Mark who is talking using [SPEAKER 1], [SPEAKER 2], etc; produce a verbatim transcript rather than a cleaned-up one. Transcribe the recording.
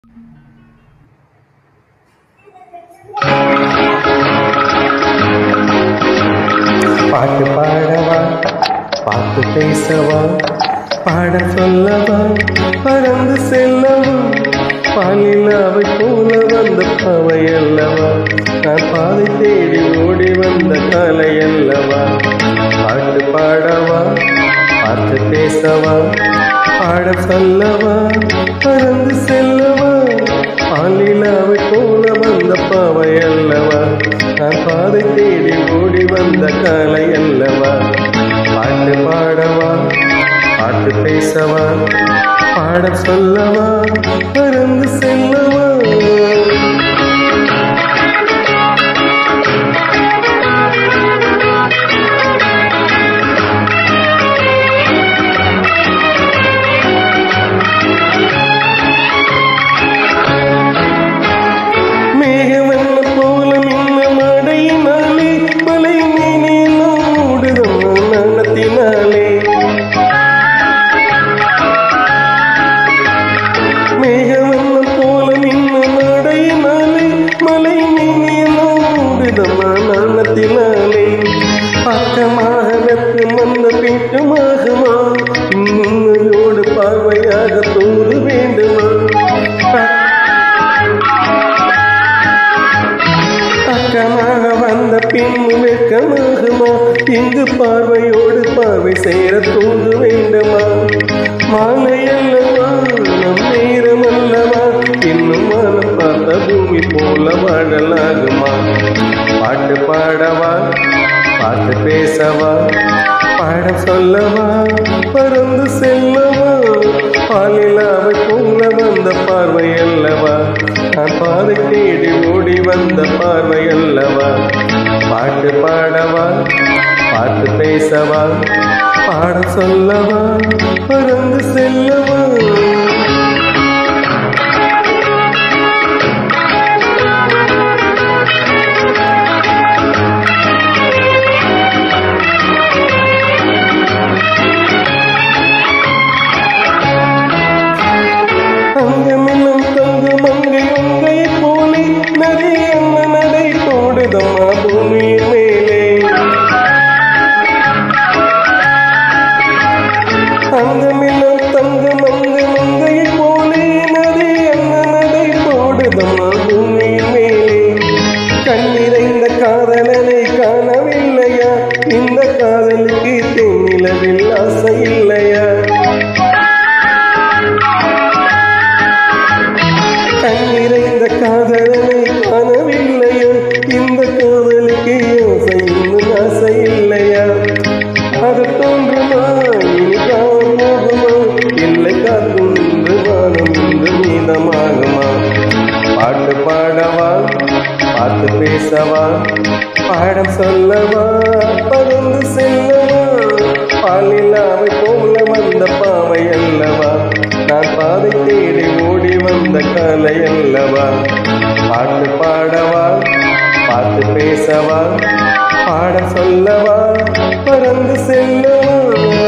[SPEAKER 1] பாட்டு பாடவா, பாட்டு பேசவா, பாடம் சொல்லவா, பறந்து செல்லவா, பாலிலாவை போல வந்த பவை அல்லவா, நான் பாதை தேடி ஓடி வந்த காலை அல்லவா. பாட்டு பாடவா, பாட்டு பேசவா, பாடம் சொல்லவா, பறந்து செல்லவா, பாலிலாவை போல வந்த பவை அல்லவா, நான் பாதை தேடி ஓடி வந்த காலை அல்லவா. பாட்டு பாடவா, பாட்டு பேசவா, பாடம் சொல்லவா, பறந்து செல்லவா. பக்கமாக வெப்பம் வந்த பீட்டமாகுமா, முன்னோடு பார்வையாக தூது வேண்டுமா. பக்கமாக வந்த பின்னு வெக்கமாகுமா, இங்கு பார்வையோடு பார்வை சேர தூது வேண்டுமா. மாலை அல்லவா, நம் நேரம் அல்லவா, இன்னும் வானம் பார்த்த பூமி போல வாழலாகுமா. பாட்டு பாடவா, பாட்டு பேசவா, பாடம் சொல்லவா, பறந்து செல்லவா, பாலிலாவை போல வந்த பார்வை அல்லவா, நான் பாதை தேடி ஓடி வந்த பார்வை அல்லவா. பாட்டு பாடவா, பாட்டு பேசவா, பாடம் சொல்லவா, பறந்து செல்லவா. அங்கமெல்லாம் தங்க மங்கை உங்கை போலே நடை என்ன நடை போடுதம்மா பூமியின் மேலே. அங்கமெல்லாம் தங்க மங்கை மங்கை போலே நடை என்ன நடை போடுதம்மா பூமியின் மேலே. கண்ணிறைந்த காதலனை காணவில்லையா, இந்த காதலுக்கு தென்னிலவில் ஆசை இல்லையா. கண்ணிறைந்த காதலனை காணவில்லையா, இந்த காதலுக்கு ஆசை இன்னும் ஆசை இல்லையா. அது தோன்றுமா, இனி காலம் போகுமா, இல்லை காத்துன்று வானம் இன்று மீதமாகுமா. பாட்டு பாடவா, பாட்டு பேசவா, பாடம் சொல்லவா, பறந்து செல்லவா, பாலிலாவை போல வந்த பாவை அல்லவா, நான் பாதை தேடி ஓடி வந்த காலை அல்லவா. பாட்டு பாடவா, பாட்டு பேசவா, பாடம் சொல்லவா, பறந்து செல்லவா.